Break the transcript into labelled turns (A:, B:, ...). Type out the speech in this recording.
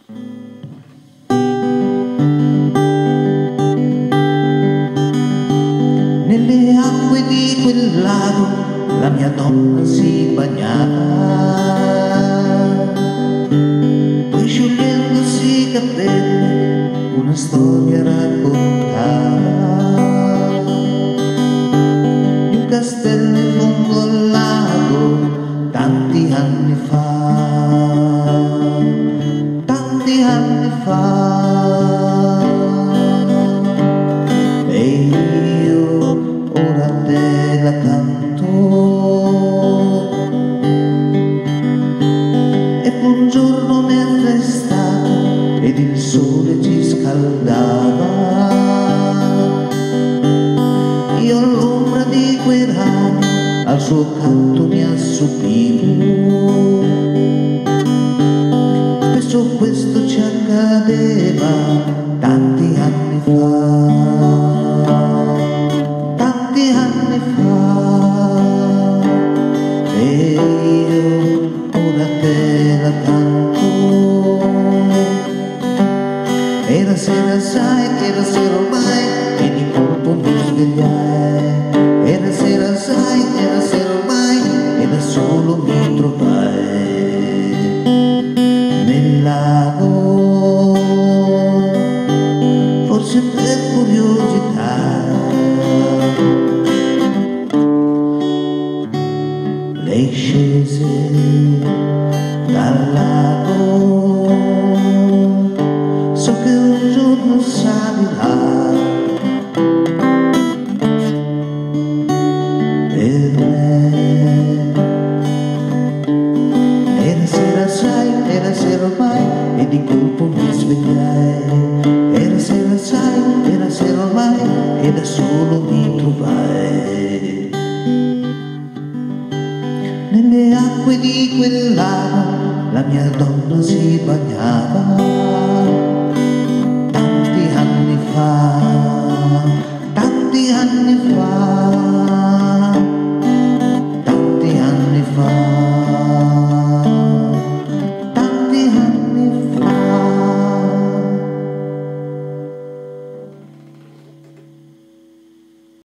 A: Nelle acque di quel lago la mia donna si bagnava, poi sciogliendosi i capelli una storia raccontava di un castello in fondo al lago tanti anni fa. E io ora te la canto, e un giorno mentre è stato ed il sole ci scaldava, io all'ombra di quei rami al suo canto mi assopivo. Spesso questo ci accadeva tanti anni fa, e io ora te la canto. Era sera, sai, era sera ormai, e di colpo mi svegliai. Era sera, sai, era sera ormai, e da solo mi trovai nel lago, forse per curiosità. Lei scese dal lago, so che un giorno salirà per me. Era sera, sai, era sera ormai, e di colpo mi svegliai. Era sera, sai, era sera ormai, e da solo mi trovai nelle acque di quel lago, la mia donna si bagnava.